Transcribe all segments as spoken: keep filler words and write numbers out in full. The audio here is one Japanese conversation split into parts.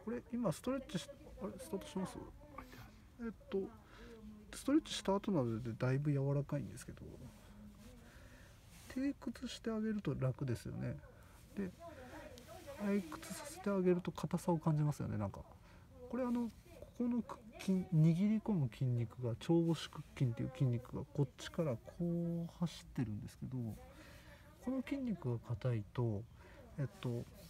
これ今ストレッチしあれスタートします？えっとストレッチした後なのでだいぶ柔らかいんですけど、低屈してあげると楽ですよね。で背屈させてあげると硬さを感じますよね。なんかこれあのここの筋握り込む筋肉が腸腰屈筋っていう筋肉がこっちからこう走ってるんですけど、この筋肉が硬いとえっと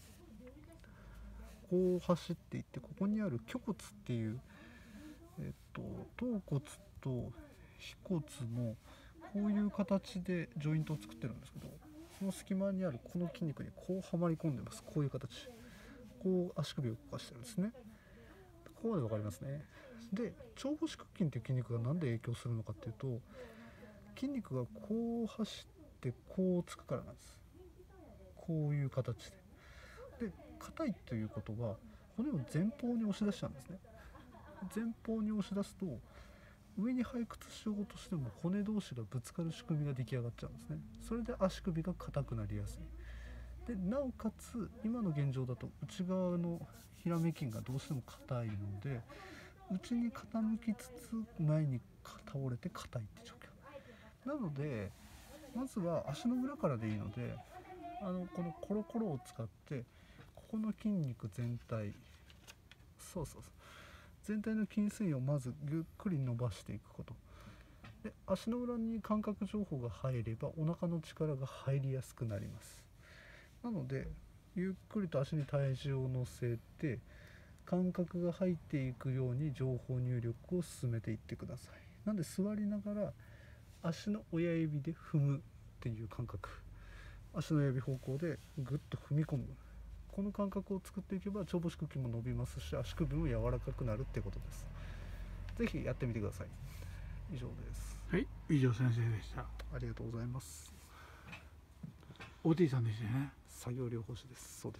こう走っていって、ここにある虚骨っていうえっと頭骨と腓骨のこういう形でジョイントを作ってるんですけど、その隙間にあるこの筋肉にこうはまり込んでます。こういう形、こう足首を動かしてるんですね。ここまで分かりますね。で腸腰屈筋っていう筋肉が何で影響するのかっていうと、筋肉がこう走ってこうつくからなんです。こういう形で。で硬いということは骨を前方に押し出しちゃうんですね。前方に押し出すと上に背屈しようとしても骨同士がぶつかる仕組みが出来上がっちゃうんですね。それで足首が硬くなりやすい。でなおかつ今の現状だと内側のひらめ筋がどうしても硬いので、内に傾きつつ前に倒れて硬いって状況なので、まずは足の裏からでいいので、あのこのコロコロを使ってここの筋肉全体、そうそうそう全体の筋繊維をまずゆっくり伸ばしていくことで、足の裏に感覚情報が入ればお腹の力が入りやすくなります。なのでゆっくりと足に体重を乗せて感覚が入っていくように情報入力を進めていってください。なので座りながら足の親指で踏むっていう感覚、足の指方向でぐっと踏み込む、この感覚を作っていけば腸腰屈筋も伸びますし足首も柔らかくなるってことです。ぜひやってみてください。以上です。 はい、以上先生でした。 ありがとうございます。 オーティー さんでしたね。 作業療法士です。そうです。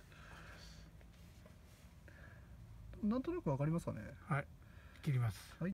なんとなくわかりますかね。 はい、切ります。 はい。